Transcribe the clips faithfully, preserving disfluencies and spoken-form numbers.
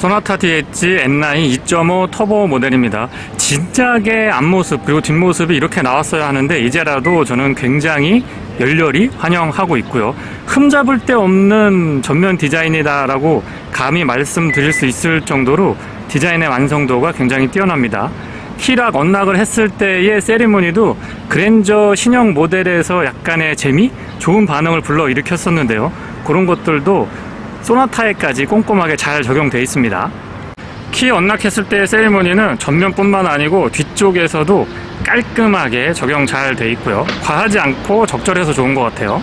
소나타 디에이치 엔 나인 이 점 오 터보 모델입니다. 진작에 앞모습 그리고 뒷모습이 이렇게 나왔어야 하는데 이제라도 저는 굉장히 열렬히 환영하고 있고요. 흠잡을 데 없는 전면 디자인이다 라고 감히 말씀드릴 수 있을 정도로 디자인의 완성도가 굉장히 뛰어납니다. 키락, 언락을 했을 때의 세리머니도 그랜저 신형 모델에서 약간의 재미? 좋은 반응을 불러일으켰었는데요. 그런 것들도 소나타에까지 꼼꼼하게 잘 적용되어 있습니다. 키 언락했을 때의 세리머니는 전면뿐만 아니고 뒤쪽에서도 깔끔하게 적용 잘 되어 있고요. 과하지 않고 적절해서 좋은 것 같아요.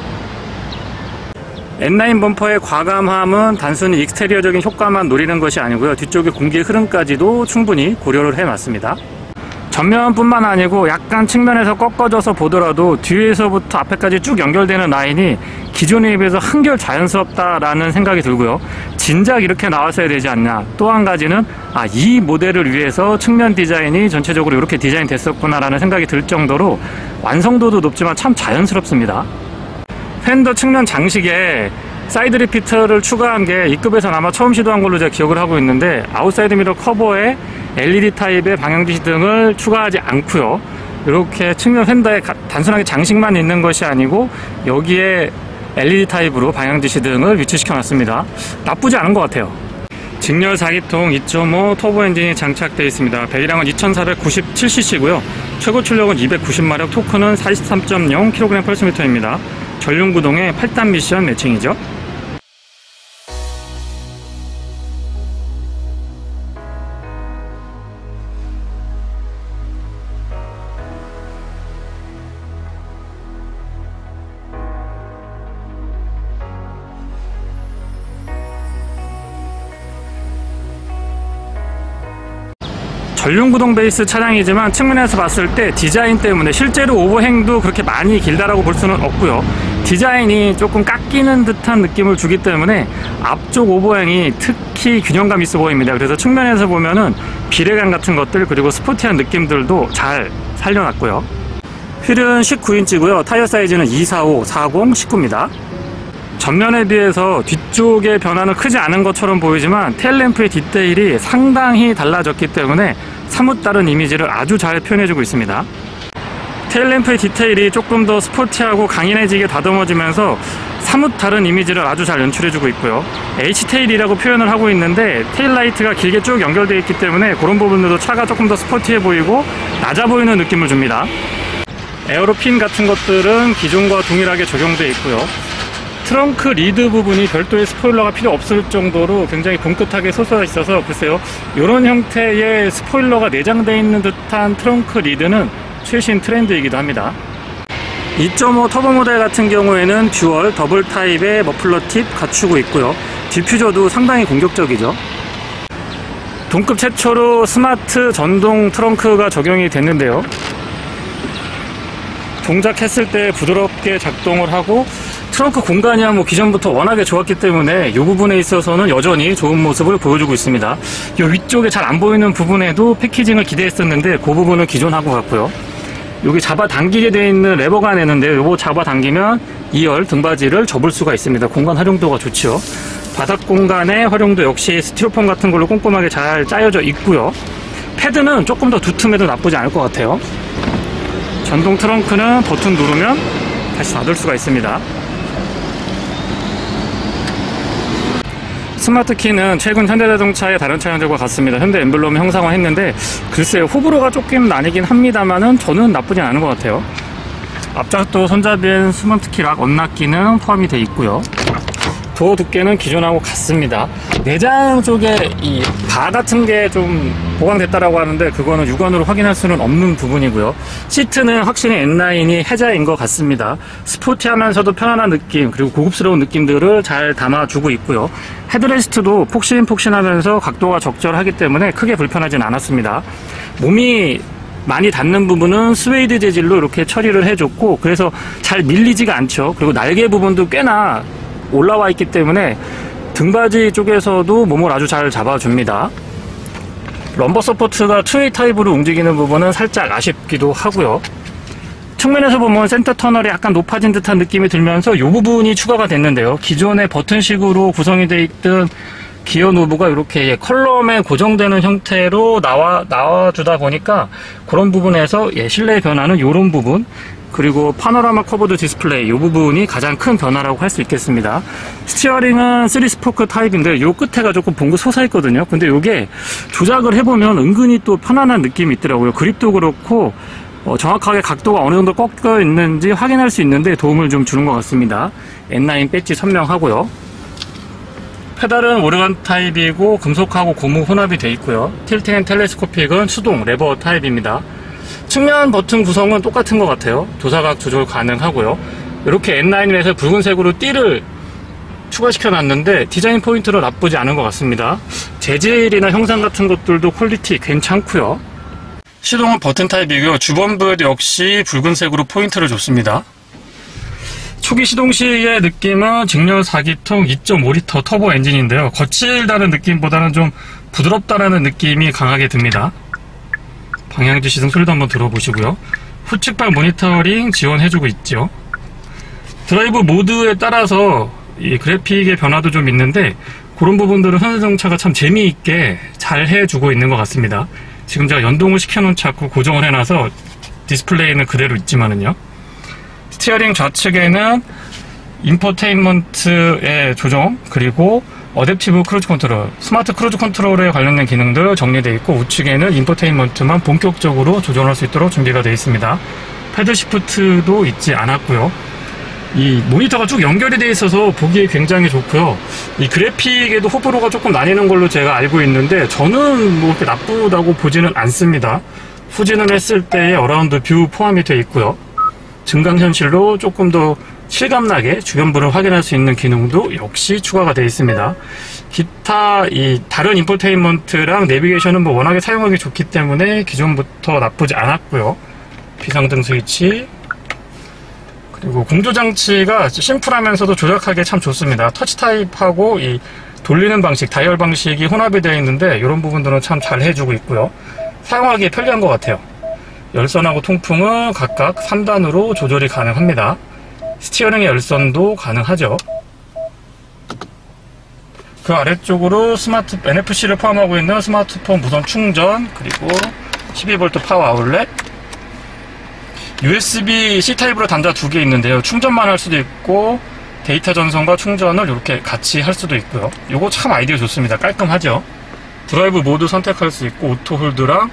엔 나인 범퍼의 과감함은 단순히 익스테리어적인 효과만 노리는 것이 아니고요. 뒤쪽의 공기의 흐름까지도 충분히 고려를 해놨습니다. 전면뿐만 아니고 약간 측면에서 꺾어져서 보더라도 뒤에서부터 앞에까지 쭉 연결되는 라인이 기존에 비해서 한결 자연스럽다라는 생각이 들고요. 진작 이렇게 나왔어야 되지 않냐. 또 한 가지는 아, 이 모델을 위해서 측면 디자인이 전체적으로 이렇게 디자인 됐었구나라는 생각이 들 정도로 완성도도 높지만 참 자연스럽습니다. 팬더 측면 장식에 사이드 리피터를 추가한 게 이급에서는 아마 처음 시도한 걸로 제가 기억을 하고 있는데 아웃사이드 미러 커버에 엘이디 타입의 방향지시 등을 추가하지 않고요. 이렇게 측면 팬더에 단순하게 장식만 있는 것이 아니고 여기에 엘이디 타입으로 방향지시 등을 위치시켜 놨습니다. 나쁘지 않은 것 같아요. 직렬 사 기통 이 점 오 터보 엔진이 장착되어 있습니다. 배기량은 이천사백구십칠 씨씨고요. 최고 출력은 이백구십 마력, 토크는 사십삼 점 영 킬로그램 퍼 미터입니다. 전륜구동의 팔 단 미션 매칭이죠. 전륜구동 베이스 차량이지만 측면에서 봤을 때 디자인 때문에 실제로 오버행도 그렇게 많이 길다라고 볼 수는 없고요. 디자인이 조금 깎이는 듯한 느낌을 주기 때문에 앞쪽 오버행이 특히 균형감 있어 보입니다. 그래서 측면에서 보면은 비례감 같은 것들 그리고 스포티한 느낌들도 잘 살려놨고요. 휠은 십구 인치고요. 타이어 사이즈는 이백사십오, 사십, 십구입니다. 전면에 비해서 뒤쪽의 변화는 크지 않은 것처럼 보이지만 테일램프의 디테일이 상당히 달라졌기 때문에 사뭇 다른 이미지를 아주 잘 표현해주고 있습니다. 테일램프의 디테일이 조금 더 스포티하고 강인해지게 다듬어지면서 사뭇 다른 이미지를 아주 잘 연출해주고 있고요. H테일이라고 표현을 하고 있는데 테일라이트가 길게 쭉 연결되어 있기 때문에 그런 부분들도 차가 조금 더 스포티해 보이고 낮아 보이는 느낌을 줍니다. 에어로핀 같은 것들은 기존과 동일하게 적용되어 있고요. 트렁크 리드 부분이 별도의 스포일러가 필요 없을 정도로 굉장히 봉긋하게 솟아 있어서 글쎄요, 이런 형태의 스포일러가 내장되어 있는 듯한 트렁크 리드는 최신 트렌드이기도 합니다. 이 점 오 터보 모델 같은 경우에는 듀얼 더블 타입의 머플러 팁 갖추고 있고요. 디퓨저도 상당히 공격적이죠. 동급 최초로 스마트 전동 트렁크가 적용이 됐는데요. 동작했을 때 부드럽게 작동을 하고 트렁크 공간이야 뭐 기존부터 워낙에 좋았기 때문에 이 부분에 있어서는 여전히 좋은 모습을 보여주고 있습니다. 이 위쪽에 잘 안 보이는 부분에도 패키징을 기대했었는데 그 부분은 기존하고 같고요. 여기 잡아당기게 되어 있는 레버가 내는데 이거 잡아당기면 이 열 등받이를 접을 수가 있습니다. 공간 활용도가 좋죠. 바닥 공간의 활용도 역시 스티로폼 같은 걸로 꼼꼼하게 잘 짜여져 있고요. 패드는 조금 더 두툼해도 나쁘지 않을 것 같아요. 전동 트렁크는 버튼 누르면 다시 닫을 수가 있습니다. 스마트 키는 최근 현대자동차의 다른 차량들과 같습니다. 현대 엠블럼을 형상화했는데 글쎄요, 호불호가 조금 나뉘긴 합니다만은 저는 나쁘지 않은 것 같아요. 앞좌석도 손잡이엔 스마트 키락 언락기는 포함이 되어 있고요. 도어 두께는 기존하고 같습니다. 내장 쪽에 이 바 같은 게 좀 보강됐다라고 하는데 그거는 육안으로 확인할 수는 없는 부분이고요. 시트는 확실히 엔 나인이 해자인 것 같습니다. 스포티하면서도 편안한 느낌 그리고 고급스러운 느낌들을 잘 담아주고 있고요. 헤드레스트도 폭신폭신하면서 각도가 적절하기 때문에 크게 불편하진 않았습니다. 몸이 많이 닿는 부분은 스웨이드 재질로 이렇게 처리를 해줬고 그래서 잘 밀리지가 않죠. 그리고 날개 부분도 꽤나 올라와 있기 때문에 등받이 쪽에서도 몸을 아주 잘 잡아줍니다. 럼버 서포트가 투웨이 타입으로 움직이는 부분은 살짝 아쉽기도 하고요. 측면에서 보면 센터 터널이 약간 높아진 듯한 느낌이 들면서 이 부분이 추가가 됐는데요. 기존의 버튼식으로 구성이 되어 있던 기어 노브가 이렇게 컬럼에 고정되는 형태로 나와, 나와주다 보니까 그런 부분에서 예, 실내 변화는 이런 부분, 그리고 파노라마 커버드 디스플레이 이 부분이 가장 큰 변화라고 할 수 있겠습니다. 스티어링은 쓰리 스포크 타입인데 요 끝에가 조금 봉고 솟아있거든요. 근데 요게 조작을 해보면 은근히 또 편안한 느낌이 있더라고요. 그립도 그렇고 어, 정확하게 각도가 어느 정도 꺾여 있는지 확인할 수 있는데 도움을 좀 주는 것 같습니다. 엔 나인 배지 선명하고요. 페달은 오르간 타입이고 금속하고 고무 혼합이 되어 있고요. 틸트 앤 텔레스코픽은 수동 레버 타입입니다. 측면 버튼 구성은 똑같은 것 같아요. 조사각 조절 가능하고요. 이렇게 엔 나인에서 붉은색으로 띠를 추가시켜 놨는데 디자인 포인트로 나쁘지 않은 것 같습니다. 재질이나 형상 같은 것들도 퀄리티 괜찮고요. 시동은 버튼 타입이고요. 주범브 역시 붉은색으로 포인트를 줬습니다. 초기 시동 시의 느낌은 직렬 사 기통 이 점 오 리터 터보 엔진인데요. 거칠다는 느낌보다는 좀 부드럽다라는 느낌이 강하게 듭니다. 방향지 시승 소리도 한번 들어보시고요. 후측발 모니터링 지원해주고 있죠. 드라이브 모드에 따라서 이 그래픽의 변화도 좀 있는데 그런 부분들은 현대자동차가 참 재미있게 잘 해주고 있는 것 같습니다. 지금 제가 연동을 시켜놓은 차고 고정을 해놔서 디스플레이는 그대로 있지만은요. 스티어링 좌측에는 인포테인먼트의 조정, 그리고 어댑티브 크루즈 컨트롤, 스마트 크루즈 컨트롤에 관련된 기능들 정리되어 있고 우측에는 인포테인먼트만 본격적으로 조정할 수 있도록 준비가 되어 있습니다. 패들 시프트도 있지 않았고요. 이 모니터가 쭉 연결이 되어 있어서 보기에 굉장히 좋고요. 이 그래픽에도 호불호가 조금 나뉘는 걸로 제가 알고 있는데 저는 뭐 그렇게 나쁘다고 보지는 않습니다. 후진을 했을 때의 어라운드 뷰 포함이 되어 있고요. 증강현실로 조금 더 실감나게 주변부를 확인할 수 있는 기능도 역시 추가가 되어 있습니다. 기타 이 다른 인포테인먼트랑 내비게이션은 뭐 워낙에 사용하기 좋기 때문에 기존부터 나쁘지 않았고요. 비상등 스위치, 그리고 공조장치가 심플하면서도 조작하기에 참 좋습니다. 터치 타입하고 이 돌리는 방식, 다이얼 방식이 혼합이 되어 있는데 이런 부분들은 참 잘 해주고 있고요. 사용하기에 편리한 것 같아요. 열선하고 통풍은 각각 삼 단으로 조절이 가능합니다. 스티어링의 열선도 가능하죠. 그 아래쪽으로 스마트 엔에프씨를 포함하고 있는 스마트폰 무선 충전, 그리고 십이 볼트 파워 아울렛, 유에스비 씨 타입으로 단자 두 개 있는데요. 충전만 할 수도 있고 데이터 전송과 충전을 이렇게 같이 할 수도 있고요. 이거 참 아이디어 좋습니다. 깔끔하죠. 드라이브 모드 선택할 수 있고 오토 홀드랑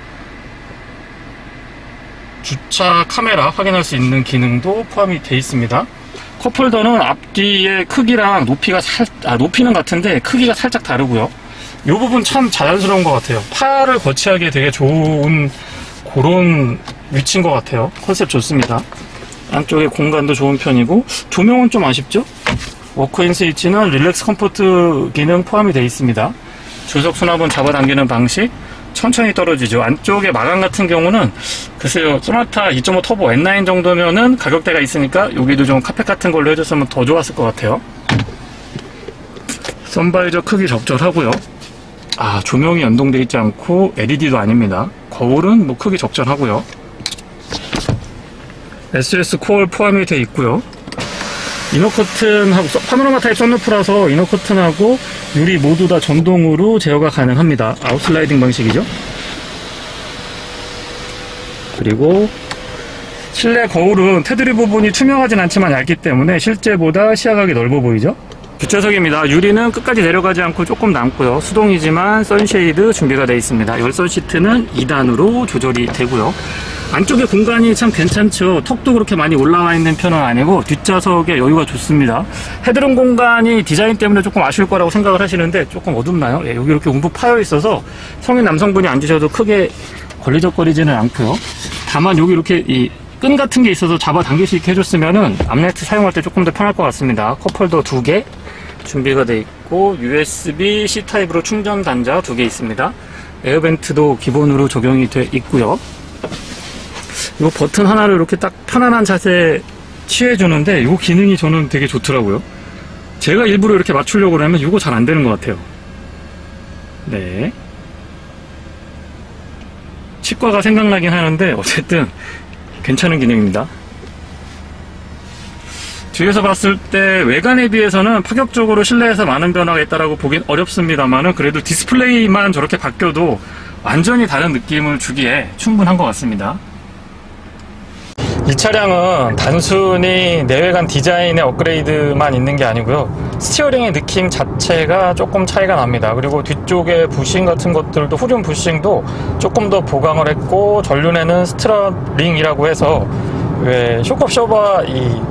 주차 카메라 확인할 수 있는 기능도 포함이 되어 있습니다. 컵홀더는 앞뒤의 크기랑 높이가 살, 아, 높이는 같은데 크기가 살짝 다르고요. 이 부분 참 자연스러운 것 같아요. 팔을 거치하기에 되게 좋은 그런 위치인 것 같아요. 컨셉 좋습니다. 안쪽에 공간도 좋은 편이고 조명은 좀 아쉽죠? 워크인 스위치는 릴렉스 컴포트 기능 포함이 되어 있습니다. 조석 수납은 잡아당기는 방식, 천천히 떨어지죠. 안쪽에 마감 같은 경우는 글쎄요, 소나타 이 점 오 터보 엔 나인 정도면은 가격대가 있으니까 여기도 좀 카펫 같은 걸로 해줬으면 더 좋았을 것 같아요. 선바이저 크기 적절하고요. 아, 조명이 연동되어 있지 않고 엘이디도 아닙니다. 거울은 뭐 크기 적절하고요. 에스에스 코어 포함이 되어 있고요. 이너커튼하고 파노라마 타입 선루프라서 이너커튼하고 유리 모두 다 전동으로 제어가 가능합니다. 아웃슬라이딩 방식이죠. 그리고 실내 거울은 테두리 부분이 투명하진 않지만 얇기 때문에 실제보다 시야각이 넓어 보이죠. 뒷좌석입니다. 유리는 끝까지 내려가지 않고 조금 남고요. 수동이지만 선쉐이드 준비가 되어 있습니다. 열선 시트는 이 단으로 조절이 되고요. 안쪽에 공간이 참 괜찮죠. 턱도 그렇게 많이 올라와 있는 편은 아니고 뒷좌석에 여유가 좋습니다. 헤드룸 공간이 디자인 때문에 조금 아쉬울 거라고 생각을 하시는데 조금 어둡나요? 예, 여기 이렇게 움푹 파여 있어서 성인 남성분이 앉으셔도 크게 걸리적거리지는 않고요. 다만 여기 이렇게 이 끈 같은 게 있어서 잡아당길 수 있게 해줬으면은 암레트 사용할 때 조금 더 편할 것 같습니다. 컵홀더 두 개 준비가 되어 있고 유에스비 씨 타입으로 충전 단자 두 개 있습니다. 에어벤트도 기본으로 적용이 되어 있고요. 이 버튼 하나를 이렇게 딱 편안한 자세 취해주는데 이 기능이 저는 되게 좋더라고요. 제가 일부러 이렇게 맞추려고 하면 이거 잘 안 되는 것 같아요. 네. 치과가 생각나긴 하는데 어쨌든 괜찮은 기능입니다. 뒤에서 봤을 때 외관에 비해서는 파격적으로 실내에서 많은 변화가 있다라고 보긴 어렵습니다만은 그래도 디스플레이만 저렇게 바뀌어도 완전히 다른 느낌을 주기에 충분한 것 같습니다. 이 차량은 단순히 내외관 디자인의 업그레이드만 있는 게 아니고요. 스티어링의 느낌 자체가 조금 차이가 납니다. 그리고 뒤쪽에 부싱 같은 것들도, 후륜 부싱도 조금 더 보강을 했고, 전륜에는 스트러링이라고 해서 왜 쇼크옵셔버 이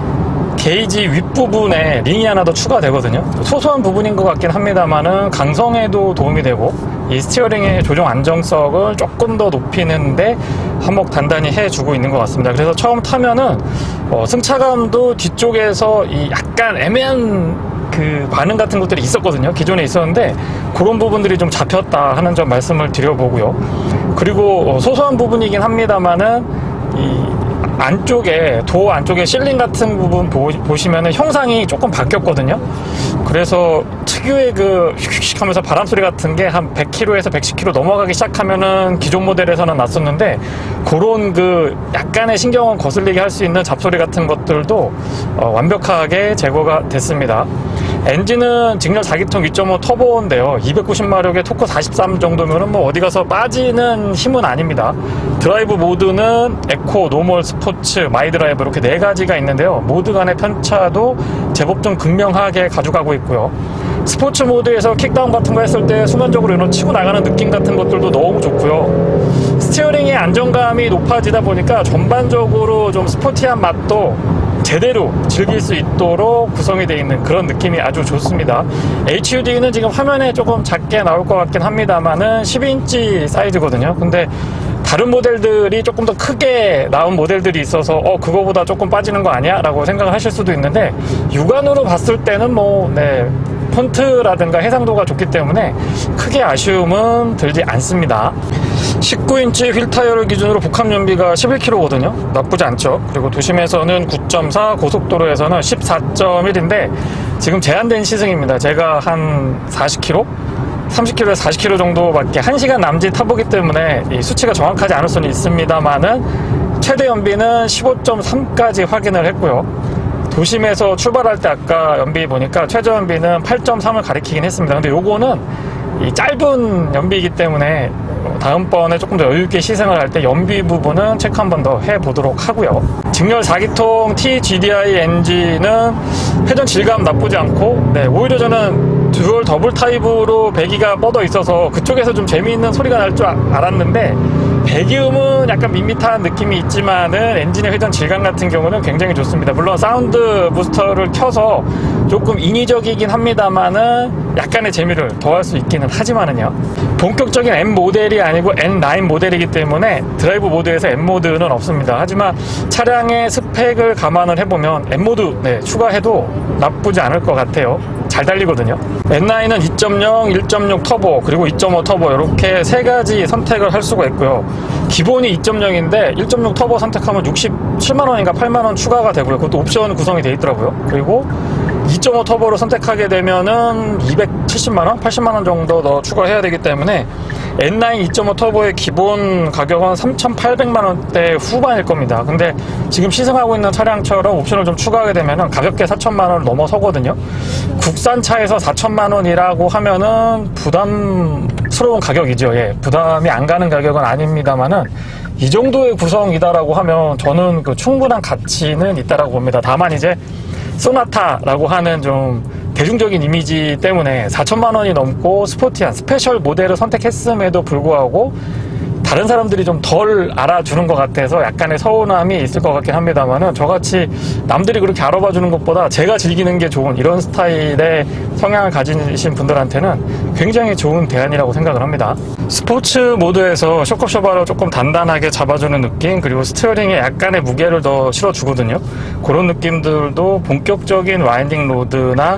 게이지 윗부분에 링이 하나 더 추가되거든요. 소소한 부분인 것 같긴 합니다만은 강성에도 도움이 되고, 이 스티어링의 조정 안정성을 조금 더 높이는데 한몫 단단히 해주고 있는 것 같습니다. 그래서 처음 타면은 어, 승차감도 뒤쪽에서 이 약간 애매한 그 반응 같은 것들이 있었거든요. 기존에 있었는데 그런 부분들이 좀 잡혔다 하는 점 말씀을 드려보고요. 그리고 어, 소소한 부분이긴 합니다만은 이 안쪽에, 도어 안쪽에 실링 같은 부분 보, 보시면은 형상이 조금 바뀌었거든요. 그래서 특유의 그 휙휙 하면서 바람 소리 같은 게 한 백 킬로미터에서 백십 킬로미터 넘어가기 시작하면은 기존 모델에서는 났었는데, 그런 그 약간의 신경을 거슬리게 할 수 있는 잡소리 같은 것들도 어, 완벽하게 제거가 됐습니다. 엔진은 직렬 사 기통 이 점 오 터보인데요. 이백구십 마력에 토크 사십삼 정도면은 뭐 어디 가서 빠지는 힘은 아닙니다. 드라이브 모드는 에코, 노멀, 스포츠, 마이 드라이브 이렇게 네 가지가 있는데요. 모드 간의 편차도 제법 좀 극명하게 가져가고 있고요. 스포츠 모드에서 킥다운 같은 거 했을 때 순간적으로 이런 치고 나가는 느낌 같은 것들도 너무 좋고요. 스티어링의 안정감이 높아지다 보니까 전반적으로 좀 스포티한 맛도 제대로 즐길 수 있도록 구성이 되어 있는 그런 느낌이 아주 좋습니다. 에이치유디는 지금 화면에 조금 작게 나올 것 같긴 합니다만은 십이 인치 사이즈거든요. 근데 다른 모델들이 조금 더 크게 나온 모델들이 있어서 어 그거보다 조금 빠지는 거 아니야? 라고 생각을 하실 수도 있는데, 육안으로 봤을 때는 뭐 네, 폰트라든가 해상도가 좋기 때문에 크게 아쉬움은 들지 않습니다. 십구 인치 휠 타이어를 기준으로 복합 연비가 십일 킬로미터거든요. 나쁘지 않죠. 그리고 도심에서는 구 점 사, 고속도로에서는 십사 점 일인데 지금 제한된 시승입니다. 제가 한 사십 킬로미터? 삼십 킬로미터에서 사십 킬로미터 정도밖에 한 시간 남짓 타보기 때문에 이 수치가 정확하지 않을 수는 있습니다만은 최대 연비는 십오 점 삼까지 확인을 했고요. 도심에서 출발할 때 아까 연비 보니까 최저 연비는 팔 점 삼을 가리키긴 했습니다. 근데 요거는 이 짧은 연비이기 때문에 다음번에 조금 더 여유있게 시승을 할 때 연비 부분은 체크 한 번 더 해보도록 하고요. 직렬 사 기통 티지디아이 엔진은 회전 질감 나쁘지 않고, 네, 오히려 저는 듀얼 더블 타입으로 배기가 뻗어 있어서 그쪽에서 좀 재미있는 소리가 날 줄 알았는데, 배기음은 약간 밋밋한 느낌이 있지만은 엔진의 회전 질감 같은 경우는 굉장히 좋습니다. 물론 사운드 부스터를 켜서 조금 인위적이긴 합니다만은 약간의 재미를 더할 수 있기는 하지만은요. 본격적인 M 모델이 아니고 엔 나인 모델이기 때문에 드라이브 모드에서 M 모드는 없습니다. 하지만 차량의 스펙을 감안을 해보면 M 모드 네, 추가해도 나쁘지 않을 것 같아요. 잘 달리거든요. 엔 나인은 이 점 영, 일 점 육 터보, 그리고 이 점 오 터보 이렇게 세 가지 선택을 할 수가 있고요. 기본이 이 점 영인데 일 점 육 터보 선택하면 육십칠만 원인가 팔만 원 추가가 되고요. 그것도 옵션 구성이 되어 있더라고요. 그리고 이 점 오 터보로 선택하게 되면은 이백칠십만 원, 팔십만 원 정도 더 추가해야 되기 때문에 엔 나인 이 점 오 터보의 기본 가격은 삼천팔백만 원대 후반일 겁니다. 근데 지금 시승하고 있는 차량처럼 옵션을 좀 추가하게 되면은 가볍게 사천만 원을 넘어서거든요. 국산차에서 사천만 원이라고 하면은 부담스러운 가격이죠. 예, 부담이 안 가는 가격은 아닙니다만은 이 정도의 구성이다라고 하면 저는 그 충분한 가치는 있다라고 봅니다. 다만 이제 소나타라고 하는 좀 대중적인 이미지 때문에 사천만 원이 넘고 스포티한 스페셜 모델을 선택했음에도 불구하고 다른 사람들이 좀 덜 알아주는 것 같아서 약간의 서운함이 있을 것 같긴 합니다만은, 저같이 남들이 그렇게 알아봐 주는 것보다 제가 즐기는 게 좋은 이런 스타일의 성향을 가지신 분들한테는 굉장히 좋은 대안이라고 생각을 합니다. 스포츠 모드에서 쇼크옵셔버를 조금 단단하게 잡아주는 느낌, 그리고 스티어링에 약간의 무게를 더 실어주거든요. 그런 느낌들도 본격적인 와인딩 로드나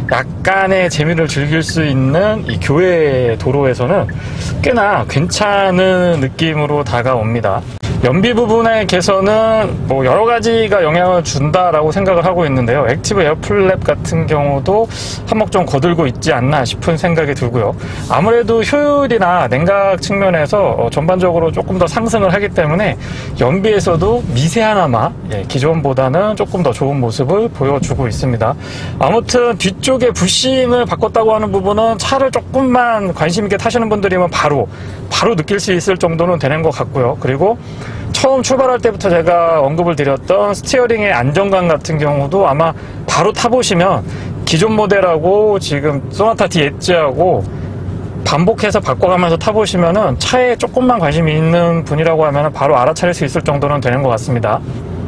약간의 재미를 즐길 수 있는 이 교외 도로에서는 꽤나 괜찮은 느낌으로 다가옵니다. 연비 부분의 개선은 뭐 여러 가지가 영향을 준다라고 생각을 하고 있는데요. 액티브 에어 플랩 같은 경우도 한몫 좀 거들고 있지 않나 싶은 생각이 들고요. 아무래도 효율이나 냉각 측면에서 전반적으로 조금 더 상승을 하기 때문에 연비에서도 미세하나마 예, 기존보다는 조금 더 좋은 모습을 보여주고 있습니다. 아무튼 뒤쪽에 부싱을 바꿨다고 하는 부분은 차를 조금만 관심 있게 타시는 분들이면 바로 바로 느낄 수 있을 정도는 되는 것 같고요. 그리고 처음 출발할 때부터 제가 언급을 드렸던 스티어링의 안정감 같은 경우도 아마 바로 타보시면 기존 모델하고 지금 소나타 디 엣지하고 반복해서 바꿔가면서 타보시면은 차에 조금만 관심이 있는 분이라고 하면 바로 알아차릴 수 있을 정도는 되는 것 같습니다.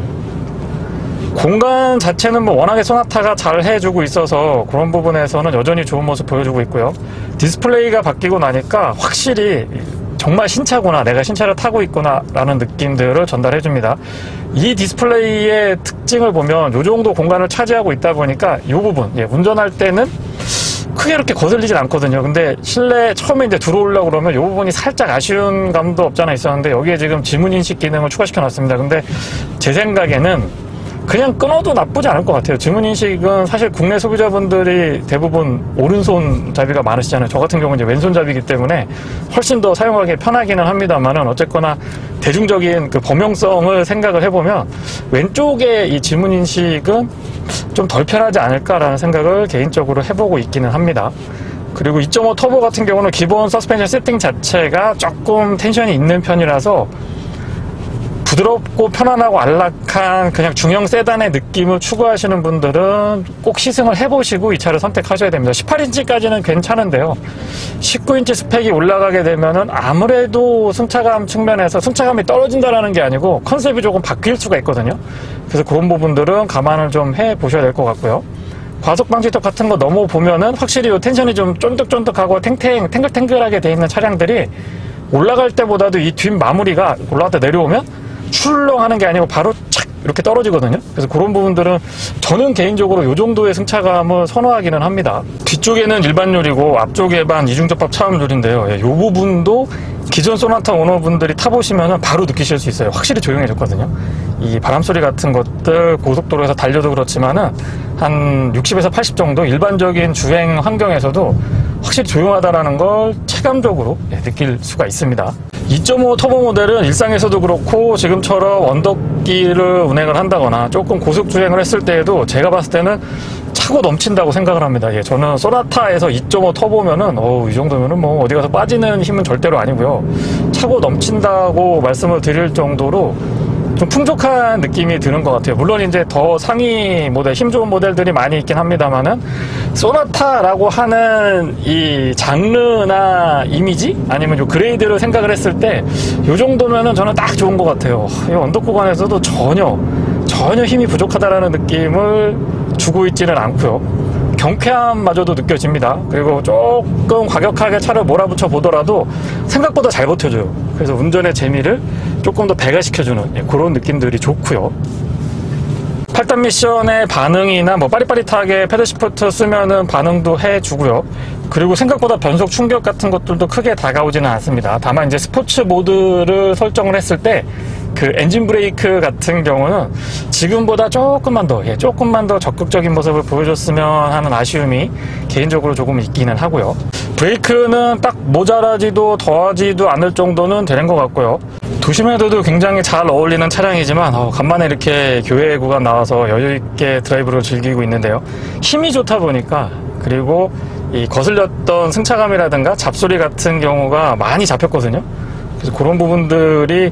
공간 자체는 뭐 워낙에 소나타가 잘 해주고 있어서 그런 부분에서는 여전히 좋은 모습 보여주고 있고요. 디스플레이가 바뀌고 나니까 확실히 정말 신차구나, 내가 신차를 타고 있구나 라는 느낌들을 전달해 줍니다. 이 디스플레이의 특징을 보면 이 정도 공간을 차지하고 있다 보니까 이 부분, 예, 운전할 때는 크게 이렇게 거슬리진 않거든요. 근데 실내 처음에 이제 들어오려고 그러면 이 부분이 살짝 아쉬운 감도 없잖아 있었는데 여기에 지금 지문인식 기능을 추가시켜 놨습니다. 근데 제 생각에는 그냥 끊어도 나쁘지 않을 것 같아요. 지문인식은 사실 국내 소비자분들이 대부분 오른손잡이가 많으시잖아요. 저 같은 경우는 이제 왼손잡이기 때문에 훨씬 더 사용하기 편하기는 합니다만은 어쨌거나 대중적인 그 범용성을 생각을 해보면 왼쪽에 이 지문인식은 좀 덜 편하지 않을까라는 생각을 개인적으로 해보고 있기는 합니다. 그리고 이 점 오 터보 같은 경우는 기본 서스펜션 세팅 자체가 조금 텐션이 있는 편이라서 부드럽고 편안하고 안락한 그냥 중형 세단의 느낌을 추구하시는 분들은 꼭 시승을 해보시고 이 차를 선택하셔야 됩니다. 십팔 인치까지는 괜찮은데요. 십구 인치 스펙이 올라가게 되면은 아무래도 승차감 측면에서 승차감이 떨어진다라는 게 아니고 컨셉이 조금 바뀔 수가 있거든요. 그래서 그런 부분들은 감안을 좀 해보셔야 될 것 같고요. 과속 방지턱 같은 거 넘어보면은 확실히 이 텐션이 좀 쫀득쫀득하고 탱탱, 탱글탱글하게 돼 있는 차량들이 올라갈 때보다도 이 뒷 마무리가 올라갔다 내려오면 출렁하는 게 아니고 바로 착 이렇게 떨어지거든요. 그래서 그런 부분들은 저는 개인적으로 이 정도의 승차감을 선호하기는 합니다. 뒤쪽에는 일반유리고 앞쪽에만 이중접합 차음유리인데요. 이 부분도 기존 소나타 오너분들이 타보시면 바로 느끼실 수 있어요. 확실히 조용해졌거든요. 이 바람소리 같은 것들 고속도로에서 달려도 그렇지만은 한 육십에서 팔십 정도 일반적인 주행 환경에서도 확실히 조용하다는 걸 체감적으로 느낄 수가 있습니다. 이 점 오 터보 모델은 일상에서도 그렇고 지금처럼 언덕길을 운행을 한다거나 조금 고속 주행을 했을 때에도 제가 봤을 때는 차고 넘친다고 생각을 합니다. 예, 저는 소나타에서 이 점 오 터보면은 어, 이 정도면은 뭐 어디 가서 빠지는 힘은 절대로 아니고요. 차고 넘친다고 말씀을 드릴 정도로 좀 풍족한 느낌이 드는 것 같아요. 물론 이제 더 상위 모델, 힘 좋은 모델들이 많이 있긴 합니다만은 소나타라고 하는 이 장르나 이미지 아니면 요 그레이드를 생각을 했을 때 요 정도면은 저는 딱 좋은 것 같아요. 이 언덕 구간에서도 전혀 전혀 힘이 부족하다라는 느낌을 주고 있지는 않고요. 경쾌함마저도 느껴집니다. 그리고 조금 과격하게 차를 몰아붙여 보더라도 생각보다 잘 버텨줘요. 그래서 운전의 재미를 조금 더 배가시켜주는 예, 그런 느낌들이 좋고요. 팔 단 미션의 반응이나 뭐 빠릿빠릿하게 패드 시프트 쓰면은 반응도 해주고요. 그리고 생각보다 변속 충격 같은 것들도 크게 다가오지는 않습니다. 다만 이제 스포츠 모드를 설정을 했을 때 그 엔진 브레이크 같은 경우는 지금보다 조금만 더, 예, 조금만 더 적극적인 모습을 보여줬으면 하는 아쉬움이 개인적으로 조금 있기는 하고요. 브레이크는 딱 모자라지도 더하지도 않을 정도는 되는 것 같고요. 도심에도 굉장히 잘 어울리는 차량이지만 어, 간만에 이렇게 교외 구간 나와서 여유있게 드라이브를 즐기고 있는데요. 힘이 좋다 보니까 그리고 이 거슬렸던 승차감이라든가 잡소리 같은 경우가 많이 잡혔거든요. 그래서 그런 부분들이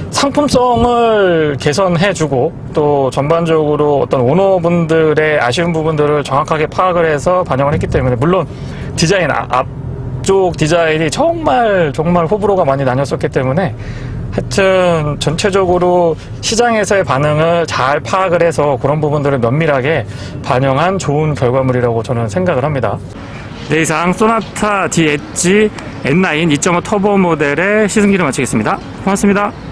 상품성을 개선해주고 또 전반적으로 어떤 오너분들의 아쉬운 부분들을 정확하게 파악을 해서 반영을 했기 때문에 물론 디자인, 앞쪽 디자인이 정말 정말 호불호가 많이 나뉘었었기 때문에 하여튼 전체적으로 시장에서의 반응을 잘 파악을 해서 그런 부분들을 면밀하게 반영한 좋은 결과물이라고 저는 생각을 합니다. 네, 이상 소나타 디 엣지 엔 나인 이 점 오 터보 모델의 시승기를 마치겠습니다. 고맙습니다.